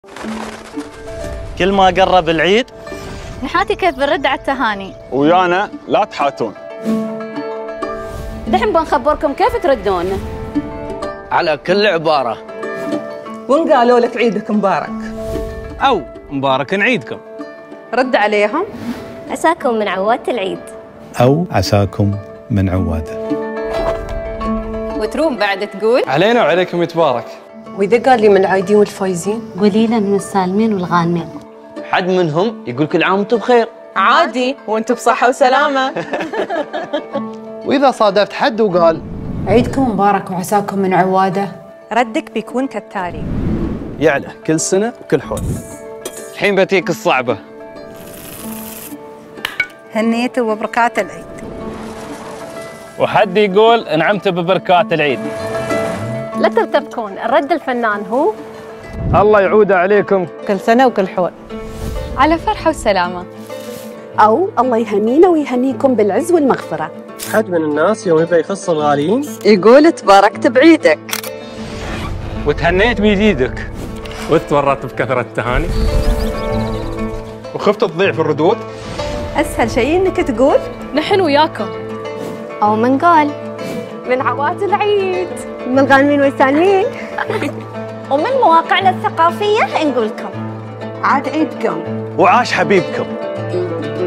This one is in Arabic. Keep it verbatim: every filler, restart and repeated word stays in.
كل ما قرب العيد نحاتي كيف بنرد على التهاني، ويانا لا تحاتون. دحين بنخبركم كيف تردون على كل عبارة. وإن قالوا لك عيدك مبارك أو مبارك عيدكم، رد عليهم عساكم من عوادة العيد، أو عساكم من عوادة. وتروم بعد تقول علينا وعليكم يتبارك. وإذا قال لي من العايدين والفايزين قولي له من السالمين والغانمين. حد منهم يقول كل عام وانتم بخير. عادي وانتم بصحة وسلامة. وإذا صادفت حد وقال عيدكم مبارك وعساكم من عوادة، ردك بيكون كالتالي: يعلى كل سنة وكل حول. الحين بتيك الصعبة. هنيت وبركات العيد. وحد يقول انعمت ببركات العيد. لا ترتبكون، الرد الفنان هو الله يعود عليكم كل سنة وكل حول. على فرحة وسلامة. أو الله يهنينا ويهنيكم بالعز والمغفرة. حد من الناس يوم يبي يخص الغاليين يقول تباركت بعيدك وتهنيت بجديدك وتورطت بكثرة التهاني وخفت تضيع في الردود. أسهل شيء إنك تقول نحن وياكم، أو من قال من عواد العيد، من الغانمين والسالمين. ومن مواقعنا الثقافية نقولكم عاد عيدكم وعاش حبيبكم.